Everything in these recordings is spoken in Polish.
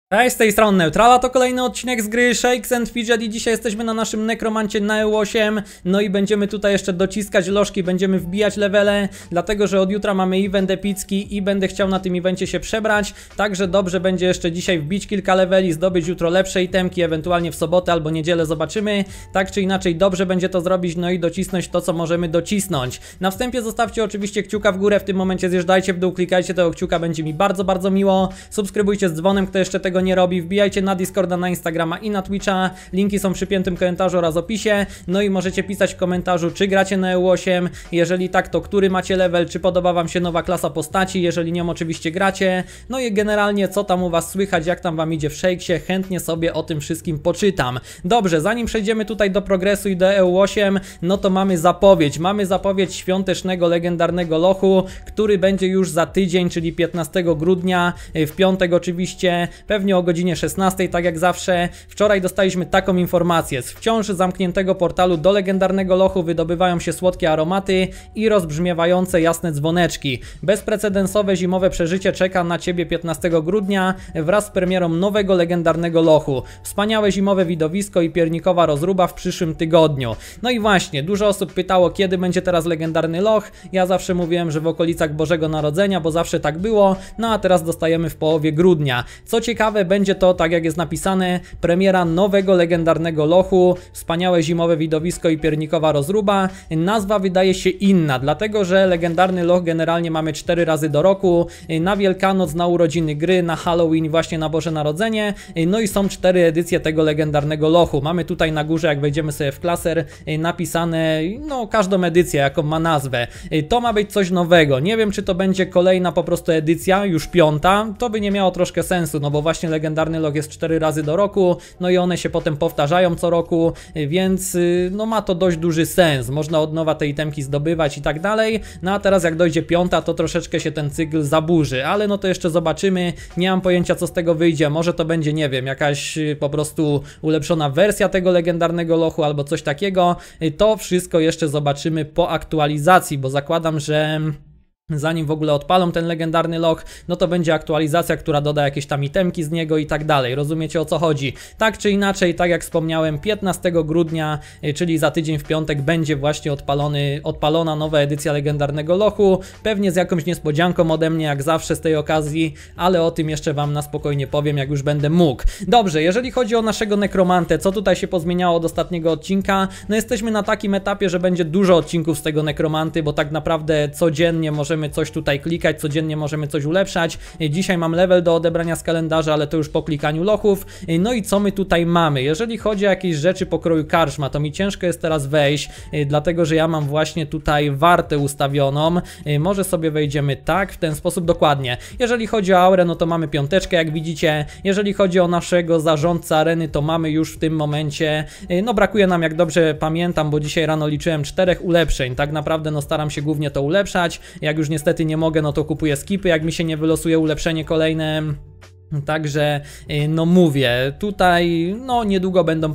Cześć, z tej strony Neutrala, to kolejny odcinek z gry Shakes and Fidget i dzisiaj jesteśmy na naszym nekromancie na EU8. No i będziemy tutaj jeszcze dociskać lożki, będziemy wbijać levele, dlatego że od jutra mamy event epicki i będę chciał na tym evencie się przebrać. Także dobrze będzie jeszcze dzisiaj wbić kilka leveli, zdobyć jutro lepsze itemki, ewentualnie w sobotę albo niedzielę zobaczymy. Tak czy inaczej dobrze będzie to zrobić, no i docisnąć to, co możemy docisnąć. Na wstępie zostawcie oczywiście kciuka w górę, w tym momencie zjeżdżajcie w dół, klikajcie tego kciuka, będzie mi bardzo miło. Subskrybujcie z dzwonem, kto jeszcze tego nie robi, wbijajcie na Discorda, na Instagrama i na Twitcha, linki są w przypiętym komentarzu oraz opisie, no i możecie pisać w komentarzu, czy gracie na EU8, jeżeli tak, to który macie level, czy podoba wam się nowa klasa postaci, jeżeli nie, oczywiście gracie, no i generalnie co tam u was słychać, jak tam wam idzie w Shakesie, chętnie sobie o tym wszystkim poczytam. Dobrze, zanim przejdziemy tutaj do progresu i do EU8, no to mamy zapowiedź świątecznego, legendarnego lochu, który będzie już za tydzień, czyli 15 grudnia, w piątek oczywiście, pewnie o godzinie 16, tak jak zawsze. Wczoraj dostaliśmy taką informację: z wciąż zamkniętego portalu do legendarnego lochu wydobywają się słodkie aromaty i rozbrzmiewające jasne dzwoneczki. Bezprecedensowe zimowe przeżycie czeka na ciebie 15 grudnia wraz z premierą nowego legendarnego lochu. Wspaniałe zimowe widowisko i piernikowa rozruba w przyszłym tygodniu. No i właśnie, dużo osób pytało, kiedy będzie teraz legendarny loch. Ja zawsze mówiłem, że w okolicach Bożego Narodzenia, bo zawsze tak było, no a teraz dostajemy w połowie grudnia. Co ciekawe, będzie to, tak jak jest napisane, premiera nowego legendarnego lochu, wspaniałe zimowe widowisko i piernikowa rozruba. Nazwa wydaje się inna, dlatego że legendarny loch generalnie mamy 4 razy do roku, na Wielkanoc, na urodziny gry, na Halloween, właśnie na Boże Narodzenie, no i są 4 edycje tego legendarnego lochu. Mamy tutaj na górze, jak wejdziemy sobie w klaser, napisane, no, każdą edycję, jaką ma nazwę. To ma być coś nowego, nie wiem, czy to będzie kolejna po prostu edycja, już 5, to by nie miało troszkę sensu, no bo właśnie legendarny loch jest 4 razy do roku, no i one się potem powtarzają co roku, więc no ma to dość duży sens, można od nowa te itemki zdobywać i tak dalej. No a teraz jak dojdzie 5, to troszeczkę się ten cykl zaburzy, ale no to jeszcze zobaczymy, nie mam pojęcia, co z tego wyjdzie, może to będzie, nie wiem, jakaś po prostu ulepszona wersja tego legendarnego lochu albo coś takiego. To wszystko jeszcze zobaczymy po aktualizacji, bo zakładam, że zanim w ogóle odpalą ten legendarny loch, no to będzie aktualizacja, która doda jakieś tam itemki z niego i tak dalej. Rozumiecie, o co chodzi? Tak czy inaczej, tak jak wspomniałem, 15 grudnia, czyli za tydzień w piątek, będzie właśnie odpalona nowa edycja legendarnego lochu. Pewnie z jakąś niespodzianką ode mnie, jak zawsze z tej okazji, ale o tym jeszcze wam na spokojnie powiem, jak już będę mógł. Dobrze, jeżeli chodzi o naszego nekromantę, co tutaj się pozmieniało od ostatniego odcinka? No jesteśmy na takim etapie, że będzie dużo odcinków z tego nekromanty, bo tak naprawdę codziennie możemy coś tutaj klikać, codziennie możemy coś ulepszać. Dzisiaj mam level do odebrania z kalendarza, ale to już po klikaniu lochów. No i co my tutaj mamy? Jeżeli chodzi o jakieś rzeczy pokroju karczma, to mi ciężko jest teraz wejść, dlatego że ja mam właśnie tutaj wartę ustawioną. Może sobie wejdziemy tak, w ten sposób dokładnie. Jeżeli chodzi o aurę, no to mamy 5, jak widzicie. Jeżeli chodzi o naszego zarządcę areny, to mamy już w tym momencie, no brakuje nam, jak dobrze pamiętam, bo dzisiaj rano liczyłem 4 ulepszeń. Tak naprawdę no staram się głównie to ulepszać. Jak już niestety nie mogę, no to kupuję skipy, jak mi się nie wylosuje ulepszenie kolejne. Także no mówię, tutaj no niedługo będą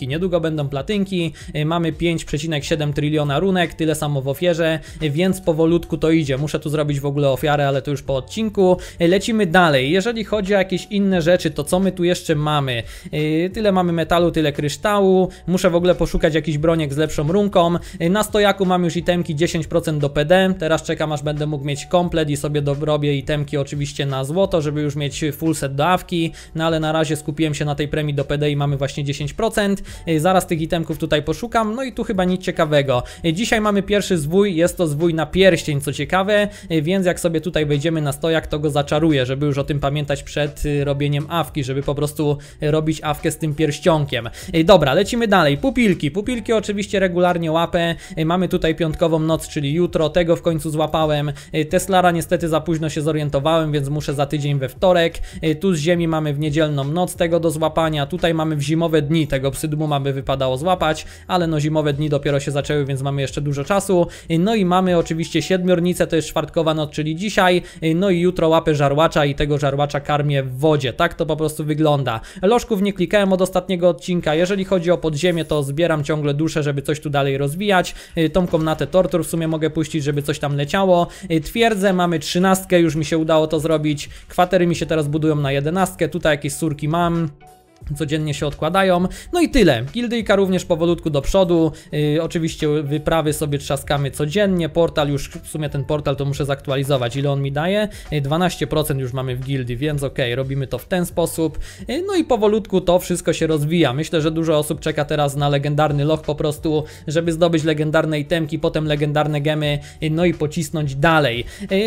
platynki, mamy 5,7 tryliona runek, tyle samo w ofierze, więc powolutku to idzie. Muszę tu zrobić w ogóle ofiarę, ale to już po odcinku. Lecimy dalej. Jeżeli chodzi o jakieś inne rzeczy, to co my tu jeszcze mamy? Tyle mamy metalu, tyle kryształu, muszę w ogóle poszukać jakiś broniek z lepszą runką. Na stojaku mam już itemki 10% do PD, teraz czekam, aż będę mógł mieć komplet i sobie dorobię itemki oczywiście na złoto, żeby już mieć full set do awki, no ale na razie skupiłem się na tej premii do PD i mamy właśnie 10%. Zaraz tych itemków tutaj poszukam, no i tu chyba nic ciekawego. Dzisiaj mamy pierwszy zwój, jest to zwój na pierścień, co ciekawe, więc jak sobie tutaj wejdziemy na stojak, to go zaczaruję, żeby już o tym pamiętać przed robieniem awki, żeby po prostu robić awkę z tym pierścionkiem. Dobra, lecimy dalej. Pupilki oczywiście regularnie łapę. Mamy tutaj piątkową noc, czyli jutro, tego w końcu złapałem. Teslara niestety za późno się zorientowałem, więc muszę za tydzień we wtorek. Tu z ziemi mamy w niedzielną noc tego do złapania, tutaj mamy w zimowe dni, tego psydmuma by wypadało złapać, ale no zimowe dni dopiero się zaczęły, więc mamy jeszcze dużo czasu. No i mamy oczywiście siedmiornicę, to jest czwartkowa noc, czyli dzisiaj, no i jutro łapę żarłacza i tego żarłacza karmię w wodzie, tak to po prostu wygląda. Lożków nie klikałem od ostatniego odcinka, jeżeli chodzi o podziemie, to zbieram ciągle dusze, żeby coś tu dalej rozwijać. Tą komnatę tortur w sumie mogę puścić, żeby coś tam leciało. Twierdzę, mamy 13, już mi się udało to zrobić, kwatery mi się teraz budują na 11, tutaj jakieś surki mam. Codziennie się odkładają, no i tyle. Gildyjka również powolutku do przodu, oczywiście wyprawy sobie trzaskamy codziennie, portal już, w sumie ten portal to muszę zaktualizować, ile on mi daje, 12% już mamy w gildii, więc okej, robimy to w ten sposób, no i powolutku to wszystko się rozwija. Myślę, że dużo osób czeka teraz na legendarny loch po prostu, żeby zdobyć legendarne itemki, potem legendarne gemy, no i pocisnąć dalej.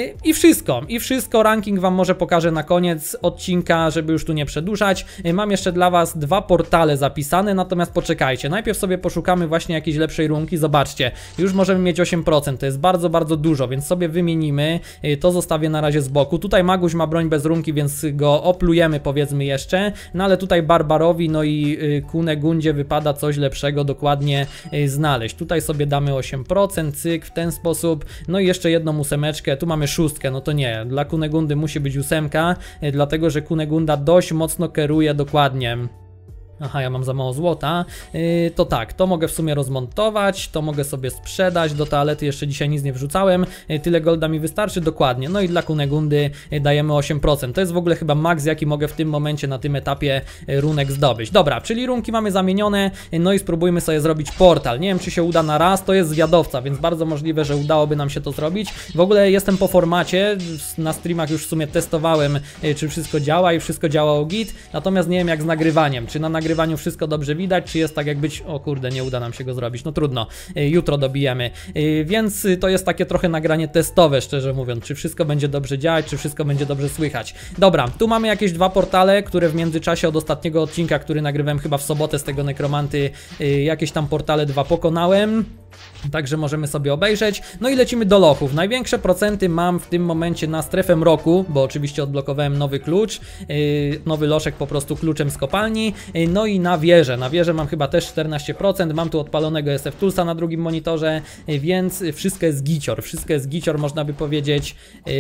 I wszystko, ranking wam może pokażę na koniec odcinka, żeby już tu nie przedłużać. Mam jeszcze dla was 2 portale zapisane, natomiast poczekajcie, najpierw sobie poszukamy właśnie jakiejś lepszej runki. Zobaczcie, już możemy mieć 8%, to jest bardzo, bardzo dużo, więc sobie wymienimy, to zostawię na razie z boku. Tutaj Maguś ma broń bez runki, więc go oplujemy powiedzmy jeszcze, no ale tutaj Barbarowi, no i Kunegundzie wypada coś lepszego dokładnie znaleźć. Tutaj sobie damy 8%, cyk, w ten sposób, no i jeszcze jedną 8, tu mamy 6, no to nie, dla Kunegundy musi być 8, dlatego że Kunegunda dość mocno kieruje dokładnie. Aha, ja mam za mało złota, to tak, to mogę w sumie rozmontować, to mogę sobie sprzedać, do toalety jeszcze dzisiaj nic nie wrzucałem, tyle golda mi wystarczy, dokładnie, no i dla Kunegundy dajemy 8%, to jest w ogóle chyba maks, jaki mogę w tym momencie, na tym etapie runek zdobyć. Dobra, czyli runki mamy zamienione, no i spróbujmy sobie zrobić portal, nie wiem czy się uda na raz, to jest zwiadowca, więc bardzo możliwe, że udałoby nam się to zrobić. W ogóle jestem po formacie, na streamach już w sumie testowałem, czy wszystko działa i wszystko działało git, natomiast nie wiem jak z nagrywaniem, czy na nagrywaniu wszystko dobrze widać, czy jest tak jak być, o kurde, nie uda nam się go zrobić, no trudno, jutro dobijemy, więc to jest takie trochę nagranie testowe, szczerze mówiąc, czy wszystko będzie dobrze działać, czy wszystko będzie dobrze słychać. Dobra, tu mamy jakieś 2 portale, które w międzyczasie od ostatniego odcinka, który nagrywałem chyba w sobotę z tego nekromanty, jakieś tam portale 2 pokonałem. Także możemy sobie obejrzeć. No i lecimy do lochów. Największe procenty mam w tym momencie na strefę mroku, bo oczywiście odblokowałem nowy klucz, nowy loszek po prostu kluczem z kopalni. No i na wieżę. Na wieżę mam chyba też 14%. Mam tu odpalonego SF Toolsa na drugim monitorze, więc wszystko jest gicior. Wszystko jest gicior, można by powiedzieć.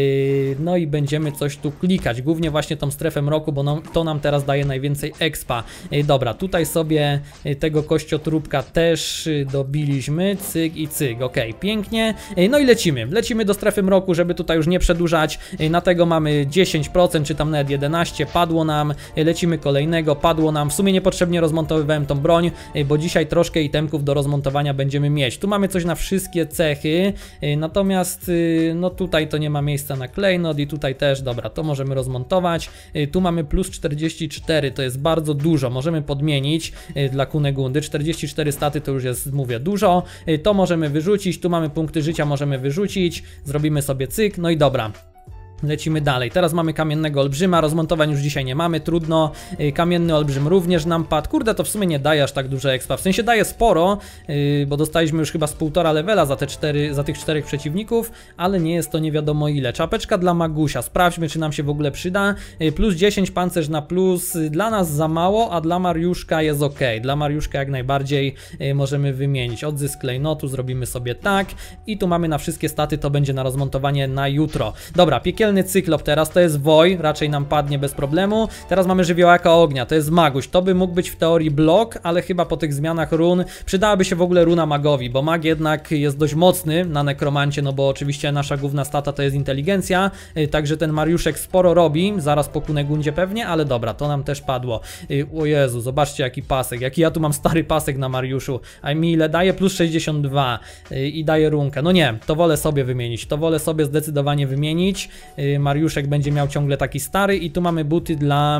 No i będziemy coś tu klikać. Głównie właśnie tą strefę mroku, bo to nam teraz daje najwięcej expa. Dobra, tutaj sobie tego kościotrupka też dobiliśmy. Cyk i cyk, ok, pięknie. No i lecimy do strefy mroku, żeby tutaj już nie przedłużać. Na tego mamy 10%, czy tam nawet 11%, padło nam. Lecimy kolejnego, padło nam. W sumie niepotrzebnie rozmontowywałem tą broń, bo dzisiaj troszkę itemków do rozmontowania będziemy mieć. Tu mamy coś na wszystkie cechy, natomiast no tutaj to nie ma miejsca na klejnot i tutaj też, dobra, to możemy rozmontować. Tu mamy plus 44, to jest bardzo dużo, możemy podmienić dla Kunegundy. 44 staty to już jest, mówię, dużo. To możemy wyrzucić, tu mamy punkty życia, możemy wyrzucić, zrobimy sobie cyk, no i dobra. Lecimy dalej. Teraz mamy kamiennego olbrzyma, rozmontowań już dzisiaj nie mamy, trudno. Kamienny olbrzym również nam padł. Kurde, to w sumie nie daje aż tak dużo expa. W sensie daje sporo, bo dostaliśmy już chyba z 1,5 levela za tych 4 przeciwników, ale nie jest to nie wiadomo ile. Czapeczka dla Magusia, sprawdźmy czy nam się w ogóle przyda. Plus 10 pancerz na plus, dla nas za mało, a dla Mariuszka jest ok. Dla Mariuszka jak najbardziej możemy wymienić. Odzysk klejnotu zrobimy sobie tak i tu mamy na wszystkie staty, to będzie na rozmontowanie na jutro. Dobra, piekielny cyklop teraz, to jest Woj, raczej nam padnie bez problemu. Teraz mamy żywiołaka ognia, to jest Maguś, to by mógł być w teorii blok, ale chyba po tych zmianach run przydałaby się w ogóle runa magowi, bo mag jednak jest dość mocny na nekromancie, no bo oczywiście nasza główna stata to jest inteligencja, także ten Mariuszek sporo robi, zaraz po Kunegundzie pewnie, ale dobra, to nam też padło. O Jezu, zobaczcie jaki pasek, jaki ja tu mam stary pasek na Mariuszu, a mi ile daje? Plus 62 i daje runkę, no nie, to wolę sobie wymienić, to wolę sobie zdecydowanie wymienić. Mariuszek będzie miał ciągle taki stary i tu mamy buty dla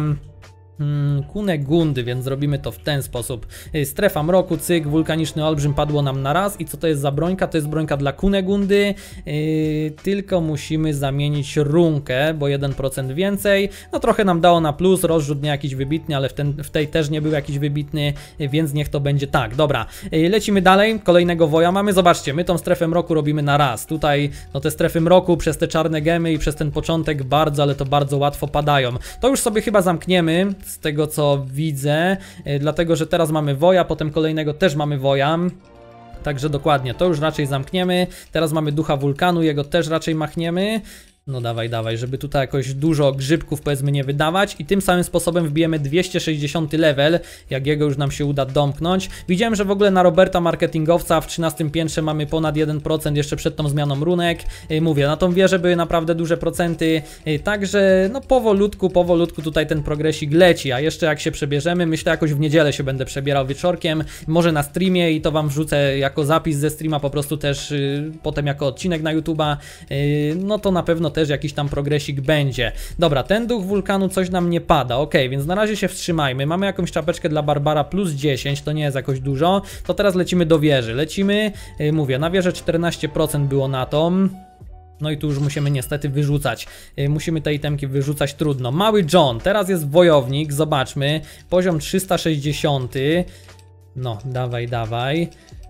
Kunegundy, więc zrobimy to w ten sposób. Strefa mroku, cyk, wulkaniczny olbrzym padło nam na raz. I co to jest za brońka? To jest brońka dla Kunegundy, tylko musimy zamienić runkę, bo 1% więcej. No trochę nam dało na plus, rozrzut nie jakiś wybitny, ale w tej też nie był jakiś wybitny, więc niech to będzie tak. Dobra, lecimy dalej, kolejnego woja mamy. Zobaczcie, my tą strefę mroku robimy na raz. Tutaj no te strefy mroku przez te czarne gemy i przez ten początek bardzo, ale to bardzo łatwo padają. To już sobie chyba zamkniemy, z tego co widzę, dlatego że teraz mamy woja, potem kolejnego też mamy woja. Także dokładnie, to już raczej zamkniemy. Teraz mamy ducha wulkanu, jego też raczej machniemy. No dawaj, dawaj, żeby tutaj jakoś dużo grzybków powiedzmy nie wydawać i tym samym sposobem wbijemy 260 level, jak jego już nam się uda domknąć. Widziałem, że w ogóle na Roberta marketingowca w 13 piętrze mamy ponad 1% jeszcze przed tą zmianą runek. Mówię, na tą wieżę były naprawdę duże procenty, także no powolutku tutaj ten progresik leci, a jeszcze jak się przebierzemy, myślę jakoś w niedzielę się będę przebierał wieczorkiem, może na streamie i to wam wrzucę jako zapis ze streama po prostu też potem jako odcinek na YouTube'a, no to na pewno też jakiś tam progresik będzie. Dobra, ten duch wulkanu coś nam nie pada, ok, więc na razie się wstrzymajmy. Mamy jakąś czapeczkę dla Barbara plus 10, to nie jest jakoś dużo. To teraz lecimy do wieży. Lecimy, mówię, na wieżę 14% było na tą. No i tu już musimy niestety wyrzucać. Musimy te itemki wyrzucać trudno. Mały John, teraz jest wojownik, zobaczmy. Poziom 360. No, dawaj, dawaj.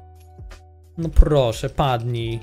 No proszę, padnij.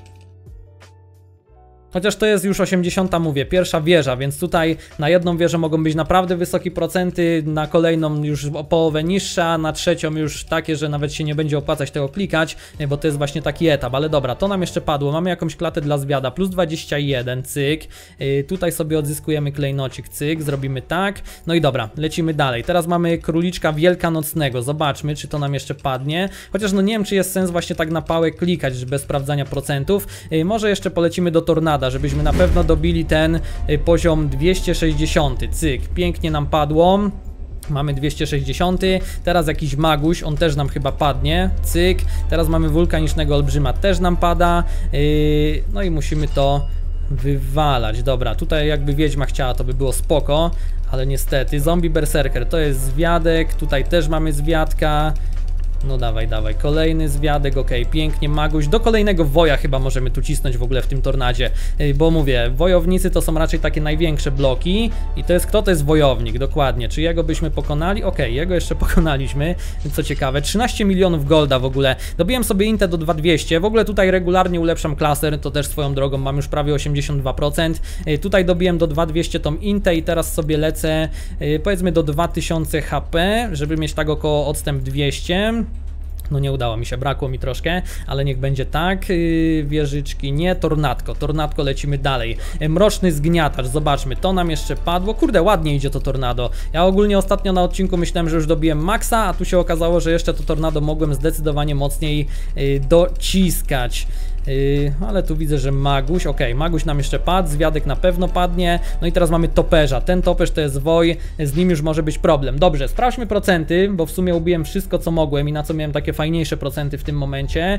Chociaż to jest już 80, mówię, pierwsza wieża, więc tutaj na jedną wieżę mogą być naprawdę wysokie procenty, na kolejną już o połowę niższa, na trzecią już takie, że nawet się nie będzie opłacać tego klikać, bo to jest właśnie taki etap, ale dobra, to nam jeszcze padło, mamy jakąś klatę dla zwiada, plus 21, cyk, tutaj sobie odzyskujemy klejnocik, cyk, zrobimy tak, no i dobra, lecimy dalej, teraz mamy króliczka wielkanocnego, zobaczmy, czy to nam jeszcze padnie, chociaż no nie wiem, czy jest sens właśnie tak na pałę klikać, bez sprawdzania procentów, może jeszcze polecimy do tornada, żebyśmy na pewno dobili ten poziom 260, cyk, pięknie nam padło. Mamy 260, teraz jakiś maguś, on też nam chyba padnie, cyk, teraz mamy wulkanicznego olbrzyma, też nam pada, no i musimy to wywalać. Dobra, tutaj jakby wiedźma chciała, to by było spoko, ale niestety, zombie berserker to jest zwiadek, tutaj też mamy zwiadka. No dawaj, dawaj, kolejny zwiadek, ok, pięknie, maguś, do kolejnego woja chyba możemy tu cisnąć w ogóle w tym tornadzie, bo mówię, wojownicy to są raczej takie największe bloki i to jest, kto to jest wojownik, dokładnie, czy jego byśmy pokonali? Ok, jego jeszcze pokonaliśmy, co ciekawe, 13 milionów golda w ogóle, dobiłem sobie Intę do 2200, w ogóle tutaj regularnie ulepszam klaser, to też swoją drogą, mam już prawie 82%, tutaj dobiłem do 2200 tą Intę i teraz sobie lecę, powiedzmy do 2000 HP, żeby mieć tak około odstęp 200. No nie udało mi się, brakło mi troszkę, ale niech będzie tak. Wieżyczki nie, tornadko, lecimy dalej. Mroczny zgniatacz, zobaczmy, to nam jeszcze padło. Kurde, ładnie idzie to tornado. Ja ogólnie ostatnio na odcinku myślałem, że już dobiłem maksa, a tu się okazało, że jeszcze to tornado mogłem zdecydowanie mocniej dociskać. Ale tu widzę, że maguś, ok, maguś nam jeszcze padł, zwiadek na pewno padnie, no i teraz mamy toperza, ten toperz to jest woj, z nim już może być problem. Dobrze, sprawdźmy procenty, bo w sumie ubiłem wszystko co mogłem i na co miałem takie fajniejsze procenty w tym momencie.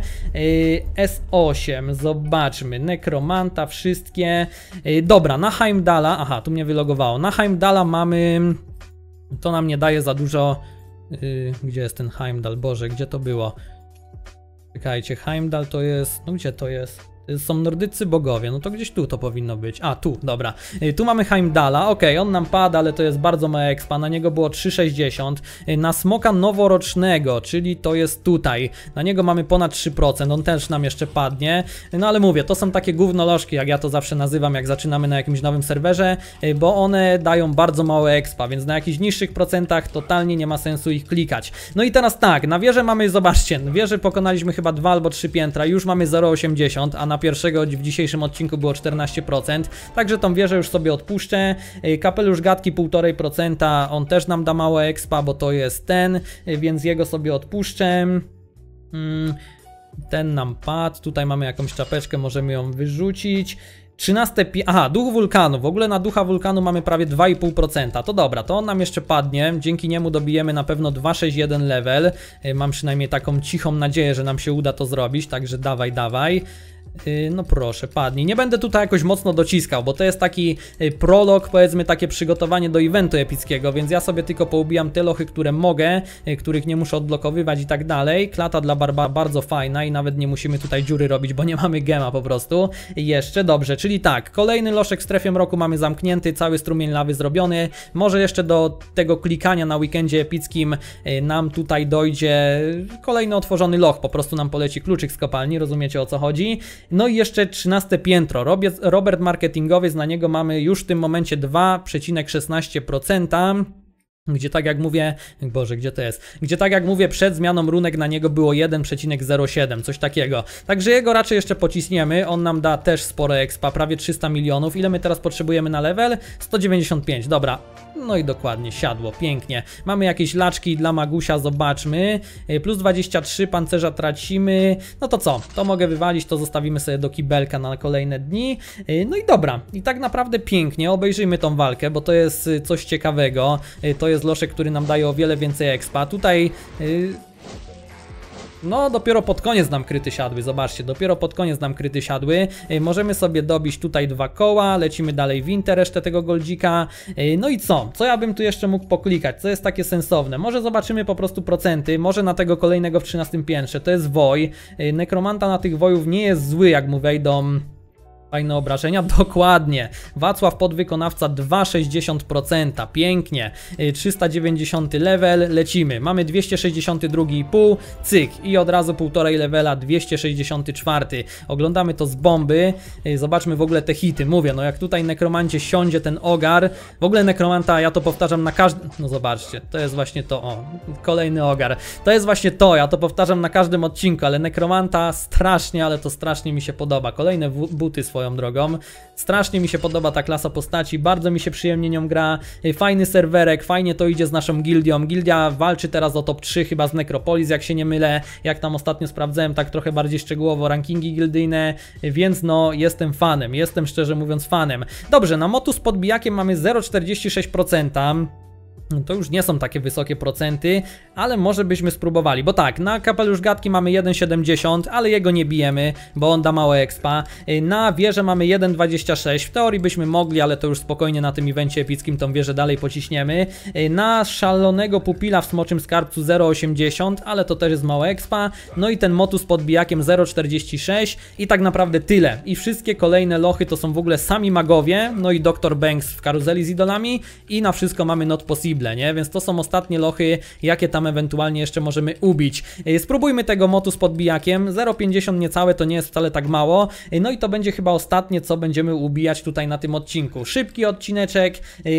S8, zobaczmy, nekromanta, wszystkie, dobra, na Heimdalla, aha, tu mnie wylogowało, na Heimdalla mamy, to nam nie daje za dużo, gdzie jest ten Heimdall, Boże, gdzie to było? Czekajcie, Heimdall to jest, no gdzie to jest? Są nordycy bogowie, no to gdzieś tu to powinno być. A, tu, dobra. Tu mamy Heimdalla, ok, on nam pada, ale to jest bardzo mała expa, na niego było 3,60. Na smoka noworocznego, czyli to jest tutaj, na niego mamy ponad 3%, on też nam jeszcze padnie. No ale mówię, to są takie gównolożki, jak ja to zawsze nazywam, jak zaczynamy na jakimś nowym serwerze, bo one dają bardzo małe expa, więc na jakichś niższych procentach totalnie nie ma sensu ich klikać. No i teraz tak, na wieżę mamy, zobaczcie, na wieżę pokonaliśmy chyba 2 albo 3 piętra, już mamy 0,80, a na pierwszego w dzisiejszym odcinku było 14%, także tą wieżę już sobie odpuszczę. Kapelusz gadki 1,5%, on też nam da małe expa, bo to jest ten, więc jego sobie odpuszczę. Ten nam padł, tutaj mamy jakąś czapeczkę, możemy ją wyrzucić. 13. Aha, duch wulkanu. W ogóle na ducha wulkanu mamy prawie 2,5%. To dobra, to on nam jeszcze padnie. Dzięki niemu dobijemy na pewno 261 level. Mam przynajmniej taką cichą nadzieję, że nam się uda to zrobić, także dawaj, dawaj. No proszę, padnij. Nie będę tutaj jakoś mocno dociskał, bo to jest taki prolog, powiedzmy takie przygotowanie do eventu epickiego, więc ja sobie tylko poubijam te lochy, które mogę, których nie muszę odblokowywać i tak dalej. Klata dla Barbara bardzo fajna i nawet nie musimy tutaj dziury robić, bo nie mamy gema po prostu. Jeszcze dobrze, czyli tak, kolejny loszek w strefie mroku mamy zamknięty, cały strumień lawy zrobiony. Może jeszcze do tego klikania na weekendzie epickim nam tutaj dojdzie kolejny otworzony loch, po prostu nam poleci kluczyk z kopalni, rozumiecie o co chodzi. No i jeszcze 13 piętro, Robert marketingowiec, na niego mamy już w tym momencie 2,16%. Gdzie tak jak mówię, Boże, gdzie to jest? Gdzie tak jak mówię, przed zmianą runek na niego było 1,07, coś takiego. Także jego raczej jeszcze pocisniemy, on nam da też sporo expa, prawie 300 milionów. Ile my teraz potrzebujemy na level? 195, dobra. No i dokładnie, siadło, pięknie. Mamy jakieś laczki dla Magusia, zobaczmy. Plus 23, pancerza tracimy. No to co? To mogę wywalić, to zostawimy sobie do kibelka na kolejne dni. No i dobra, i tak naprawdę pięknie, obejrzyjmy tą walkę, bo to jest coś ciekawego. To jest loszek, który nam daje o wiele więcej expa. Tutaj... No, dopiero pod koniec nam kryty siadły, zobaczcie, dopiero pod koniec nam kryty siadły. Możemy sobie dobić tutaj 2 koła, lecimy dalej winter, resztę tego goldzika. No i co? Co ja bym tu jeszcze mógł poklikać? Co jest takie sensowne? Może zobaczymy po prostu procenty, może na tego kolejnego w 13 piętrze, to jest woj. Nekromanta na tych wojów nie jest zły, jak mu wejdą... Fajne obrażenia, dokładnie. Wacław podwykonawca 2,60%, pięknie. 390 level, lecimy. Mamy 262,5, cyk. I od razu 1,5 levela, 264. Oglądamy to z bomby. Zobaczmy w ogóle te hity. Mówię, no jak tutaj nekromancie siądzie ten ogar. W ogóle nekromanta, ja to powtarzam na każdym... No zobaczcie, to jest właśnie to. O, kolejny ogar. To jest właśnie to, ja to powtarzam na każdym odcinku, ale nekromanta strasznie, ale to strasznie mi się podoba. Kolejne buty swoje drogą. Strasznie mi się podoba ta klasa postaci, bardzo mi się przyjemnie nią gra, fajny serwerek, fajnie to idzie z naszą gildią. Gildia walczy teraz o top 3 chyba z Necropolis, jak się nie mylę, jak tam ostatnio sprawdzałem tak trochę bardziej szczegółowo rankingi gildyjne, więc no jestem fanem, jestem szczerze mówiąc fanem. Dobrze, na motu z podbijakiem mamy 0,46%. To już nie są takie wysokie procenty, ale może byśmy spróbowali, bo tak, na kapelusz gadki mamy 1,70, ale jego nie bijemy, bo on da mało expa. Na wieżę mamy 1,26, w teorii byśmy mogli, ale to już spokojnie na tym evencie epickim tą wieżę dalej pociśniemy. Na szalonego pupila w smoczym skarbcu 0,80, ale to też jest mało expa. No i ten motu z podbijakiem 0,46 i tak naprawdę tyle. I wszystkie kolejne lochy to są w ogóle sami magowie, no i Dr. Banks w karuzeli z idolami i na wszystko mamy not possible. Nie? Więc to są ostatnie lochy, jakie tam ewentualnie jeszcze możemy ubić. Spróbujmy tego motu z podbijakiem, 0,50 niecałe to nie jest wcale tak mało, no i to będzie chyba ostatnie, co będziemy ubijać tutaj na tym odcinku. Szybki odcineczek,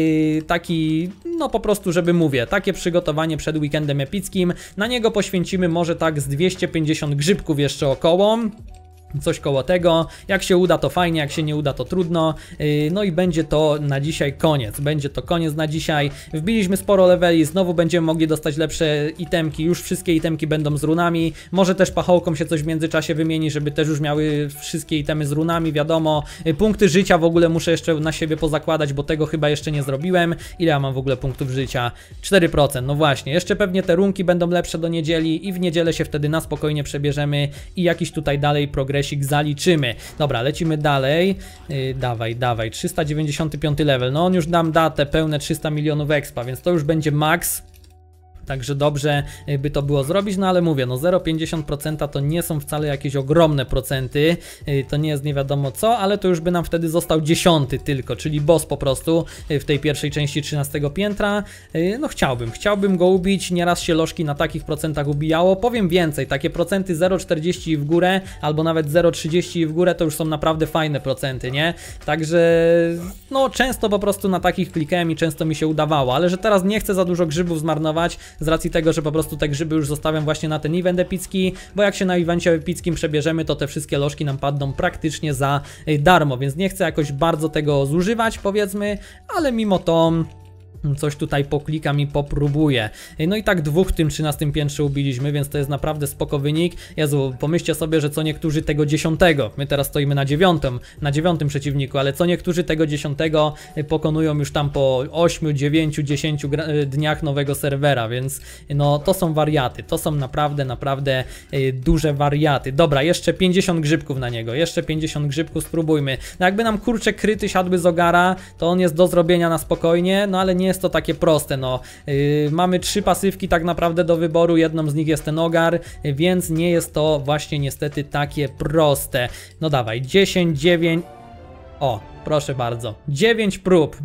taki, no po prostu, żeby mówię, takie przygotowanie przed weekendem epickim, na niego poświęcimy może tak z 250 grzybków jeszcze około. Coś koło tego, jak się uda to fajnie, jak się nie uda to trudno, no i będzie to na dzisiaj koniec, będzie to koniec na dzisiaj, wbiliśmy sporo leveli, znowu będziemy mogli dostać lepsze itemki, już wszystkie itemki będą z runami, może też pachołkom się coś w międzyczasie wymieni, żeby też już miały wszystkie itemy z runami, wiadomo, punkty życia w ogóle muszę jeszcze na siebie pozakładać, bo tego chyba jeszcze nie zrobiłem, ile ja mam w ogóle punktów życia? 4%, no właśnie, jeszcze pewnie te runki będą lepsze do niedzieli i w niedzielę się wtedy na spokojnie przebierzemy i jakiś tutaj dalej progres zaliczymy. Dobra, lecimy dalej. Dawaj, 395 level. No on już nam da te pełne 300 milionów expa, więc to już będzie max. Także dobrze by to było zrobić, no ale mówię, no 0,50% to nie są wcale jakieś ogromne procenty, to nie jest nie wiadomo co, ale to już by nam wtedy został 10 tylko, czyli boss po prostu w tej pierwszej części 13 piętra. No chciałbym go ubić, nieraz się lożki na takich procentach ubijało, powiem więcej, takie procenty 0,40 w górę, albo nawet 0,30 w górę to już są naprawdę fajne procenty, nie? Także no często po prostu na takich klikałem i często mi się udawało, ale że teraz nie chcę za dużo grzybów zmarnować, z racji tego, że po prostu te grzyby już zostawiam właśnie na ten event epicki, bo jak się na evencie epickim przebierzemy, to te wszystkie lożki nam padną praktycznie za darmo, więc nie chcę jakoś bardzo tego zużywać, powiedzmy, ale mimo to coś tutaj poklikam i popróbuję. No i tak 2 w tym 13 piętrze ubiliśmy, więc to jest naprawdę spoko wynik. Jezu, pomyślcie sobie, że co niektórzy tego 10, my teraz stoimy na 9 przeciwniku, ale co niektórzy tego 10 pokonują już tam po 8, 9, 10 dniach nowego serwera, więc no to są wariaty, to są naprawdę duże wariaty. Dobra, jeszcze 50 grzybków na niego, jeszcze 50 grzybków, spróbujmy. No jakby nam kurcze kryty siadły z ogara, to on jest do zrobienia na spokojnie, no ale nie jest to takie proste, no. Mamy 3 pasywki tak naprawdę do wyboru, jedną z nich jest ten ogar, więc nie jest to właśnie niestety takie proste. No dawaj, 10, 9... O, proszę bardzo, 9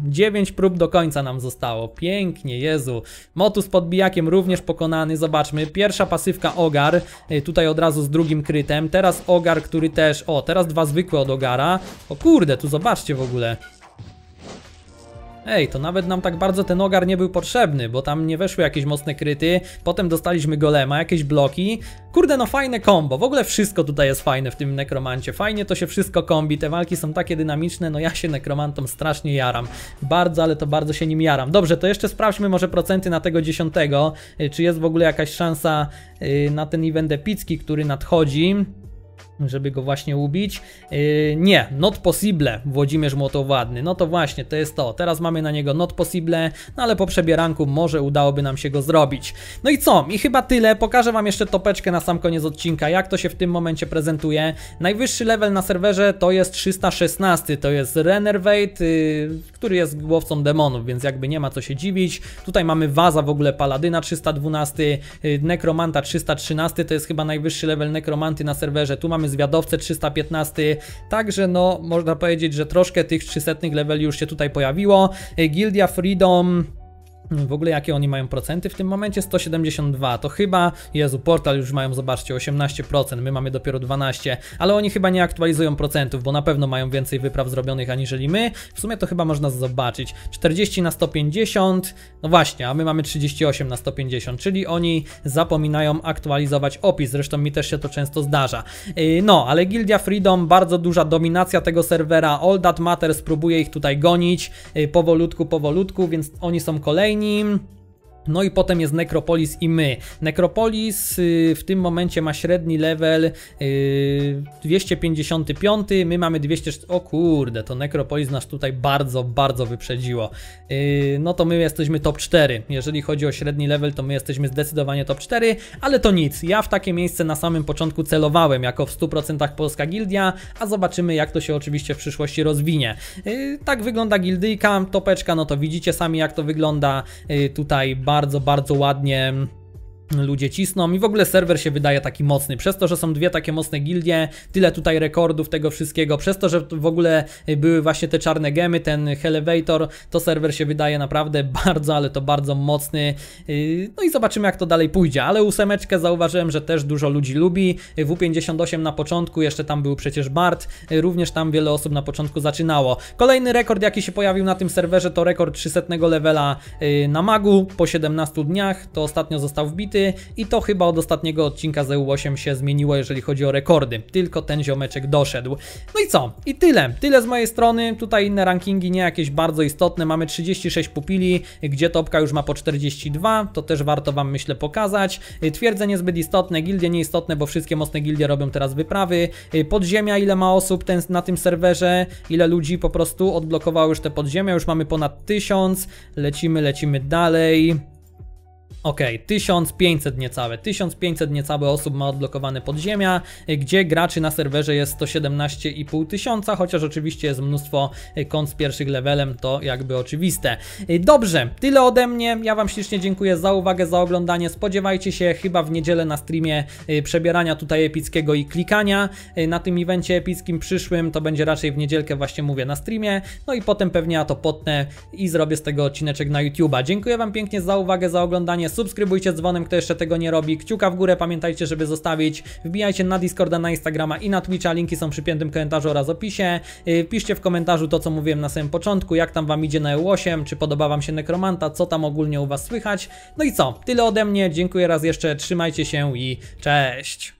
prób do końca nam zostało, pięknie, Jezu. Motu z podbijakiem również pokonany, zobaczmy, pierwsza pasywka ogar, tutaj od razu z drugim krytem, teraz ogar, który też, o, teraz 2 zwykłe od ogara, o kurde, tu zobaczcie w ogóle. Ej, to nawet nam tak bardzo ten ogar nie był potrzebny, bo tam nie weszły jakieś mocne kryty, potem dostaliśmy golema, jakieś bloki. Kurde, no fajne combo, w ogóle wszystko tutaj jest fajne w tym nekromancie, fajnie to się wszystko kombi, te walki są takie dynamiczne, no ja się nekromantom strasznie jaram. Bardzo, ale to bardzo się nim jaram. Dobrze, to jeszcze sprawdźmy może procenty na tego 10, czy jest w ogóle jakaś szansa na ten event epicki, który nadchodzi, żeby go właśnie ubić. Nie, not possible, Włodzimierz Młotowładny. No to właśnie, to jest to. Teraz mamy na niego not possible, no ale po przebieranku może udałoby nam się go zrobić. No i co? I chyba tyle. Pokażę wam jeszcze topeczkę na sam koniec odcinka, jak to się w tym momencie prezentuje. Najwyższy level na serwerze to jest 316, to jest Renervate, który jest głowcą demonów, więc jakby nie ma co się dziwić. Tutaj mamy Waza w ogóle Paladyna 312, Nekromanta 313, to jest chyba najwyższy level Nekromanty na serwerze. Tu mamy Zwiadowcę 315, także no można powiedzieć, że troszkę tych 300 leveli już się tutaj pojawiło. Gildia Freedom, w ogóle jakie oni mają procenty w tym momencie? 172, to chyba, Jezu, Portal już mają, zobaczcie, 18%, my mamy dopiero 12%, ale oni chyba nie aktualizują procentów, bo na pewno mają więcej wypraw zrobionych aniżeli my, w sumie to chyba można zobaczyć, 40 na 150, no właśnie, a my mamy 38 na 150, czyli oni zapominają aktualizować opis, zresztą mi też się to często zdarza. No, ale Gildia Freedom, bardzo duża dominacja tego serwera, All That Matters próbuje ich tutaj gonić, powolutku, więc oni są kolejni. No i potem jest Necropolis i my. Necropolis w tym momencie ma średni level 255, my mamy 200... O kurde, to Necropolis nas tutaj bardzo wyprzedziło. No to my jesteśmy top 4. Jeżeli chodzi o średni level, to my jesteśmy zdecydowanie top 4, ale to nic. Ja w takie miejsce na samym początku celowałem, jako w 100% polska gildia, a zobaczymy, jak to się oczywiście w przyszłości rozwinie. Tak wygląda gildyjka, topeczka, no to widzicie sami, jak to wygląda. Tutaj bardzo ładnie ludzie cisną i w ogóle serwer się wydaje taki mocny, przez to, że są dwie takie mocne gildie, tyle tutaj rekordów tego wszystkiego, przez to, że w ogóle były właśnie te czarne gemy, ten Elevator, to serwer się wydaje naprawdę bardzo, ale to bardzo mocny. No i zobaczymy, jak to dalej pójdzie, ale 8 zauważyłem, że też dużo ludzi lubi, W58 na początku, jeszcze tam był przecież Bart, również tam wiele osób na początku zaczynało. Kolejny rekord, jaki się pojawił na tym serwerze, to rekord 300 levela na magu po 17 dniach, to ostatnio został wbity. I to chyba od ostatniego odcinka z EU8 się zmieniło, jeżeli chodzi o rekordy. Tylko ten ziomeczek doszedł. No i co? I tyle. Tyle z mojej strony. Tutaj inne rankingi nie jakieś bardzo istotne. Mamy 36 pupili, gdzie topka już ma po 42. To też warto wam, myślę, pokazać. Twierdze niezbyt istotne, gildie nieistotne, bo wszystkie mocne gildie robią teraz wyprawy. Podziemia, ile ma osób na tym serwerze, ile ludzi po prostu odblokowało już te podziemia. Już mamy ponad 1000. Lecimy dalej. Ok, 1500 niecałe osób ma odblokowane podziemia, gdzie graczy na serwerze jest 117,5 tysiąca, chociaż oczywiście jest mnóstwo kont z pierwszych levelem, to jakby oczywiste. Dobrze, tyle ode mnie, ja wam ślicznie dziękuję za uwagę, za oglądanie, spodziewajcie się chyba w niedzielę na streamie przebierania tutaj epickiego i klikania na tym evencie epickim przyszłym, to będzie raczej w niedzielkę, właśnie mówię, na streamie, no i potem pewnie ja to potnę i zrobię z tego odcineczek na YouTube'a. Dziękuję wam pięknie za uwagę, za oglądanie. Subskrybujcie z dzwonem, kto jeszcze tego nie robi. Kciuka w górę, pamiętajcie, żeby zostawić. Wbijajcie na Discorda, na Instagrama i na Twitcha. Linki są przy piętym komentarzu oraz opisie. Piszcie w komentarzu to, co mówiłem na samym początku, jak tam wam idzie na EU8, czy podoba wam się Nekromanta, co tam ogólnie u was słychać. No i co? Tyle ode mnie. Dziękuję raz jeszcze, trzymajcie się i cześć!